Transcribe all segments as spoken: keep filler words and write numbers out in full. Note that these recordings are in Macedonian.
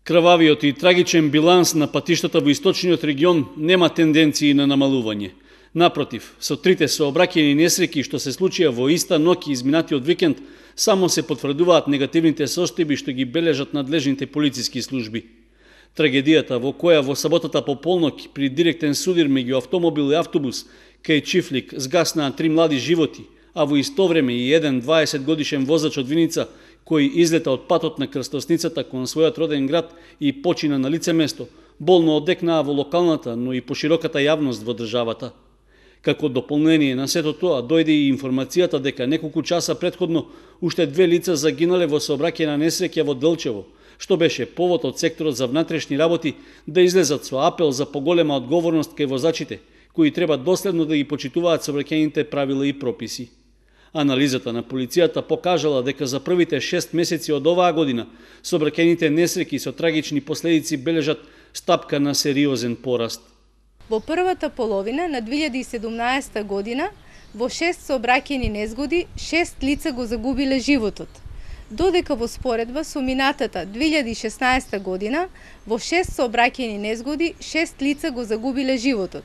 Крвавиот и трагичен биланс на патиштата во источниот регион нема тенденции на намалување. Напротив, со трите сообраќајни несреќи што се случија во иста ноќ изминатиот викенд, само се потврдуваат негативните состојби што ги бележат надлежните полициски служби. Трагедијата во која во саботата по полноќ при директен судир меѓу автомобил и автобус кај Чифлик згаснаа три млади животи, а во исто време и еден дваесет годишен возач од Виница кој излета од патот на крстосницата кон својот роден град и почина на лице место, болно одекнаа во локалната, но и пошироката јавност во државата. Како дополнение на сето тоа, дојде и информацијата дека неколку часа претходно уште две лица загинале во сообраќајна несреќа во Делчево, што беше повод од секторот за внатрешни работи да излезат со апел за поголема одговорност кај возачите, кои треба доследно да ги почитуваат сообраќајните правила и прописи. Анализата на полицијата покажала дека за првите шест месеци од оваа година сообраќајните несреќи со трагични последици бележат стапка на сериозен пораст. Во првата половина на две илјади и седумнаесета година во шест сообраќајни незгоди шест лица го загубиле животот, додека во споредба со минатата две илјади и шеснаесета година во шест сообраќајни незгоди шест лица го загубиле животот.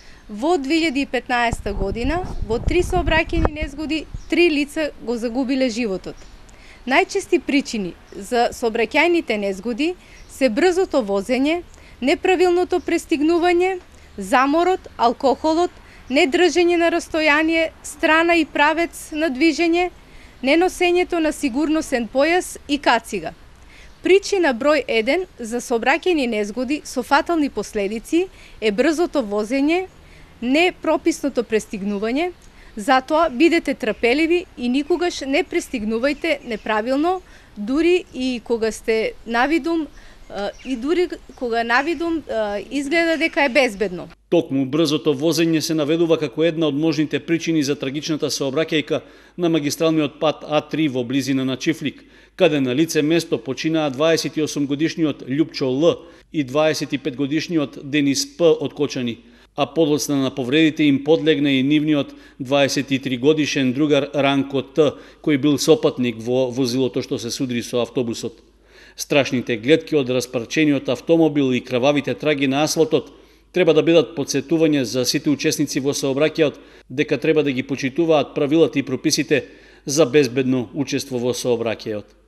Во две илјади и петнаесета година во три сообраќајни незгоди три лица го загубиле животот. Најчести причини за сообраќајните незгоди се брзото возење, неправилното пристигнување, заморот, алкохолот, недржење на растојание, страна и правец на движење, неносењето на сигурносен појас и кацига. Причина број еден за сообраќајни незгоди со фатални последици е брзото возење, непрописното пристигнување, затоа бидете трпеливи и никогаш не пристигнувајте неправилно, дури и кога сте навидум и дури кога навидум изгледа дека е безбедно. Токму брзото возење се наведува како една од можните причини за трагичната сообраќајка на магистралниот пат А три во близина на Чифлик, каде на лице место починаа дваесет и осум годишниот Љупчо Л и дваесет и пет годишниот Денис П од Кочани, а подоцна на повредите им подлегна и нивниот дваесет и три годишен другар Ранко Т, кој бил сопатник во возилото што се судри со автобусот. Страшните гледки од распарчениот автомобил и крававите траги на асфалтот треба да бидат подсетување за сите учесници во сообраќајот дека треба да ги почитуваат правилата и прописите за безбедно учество во сообраќајот.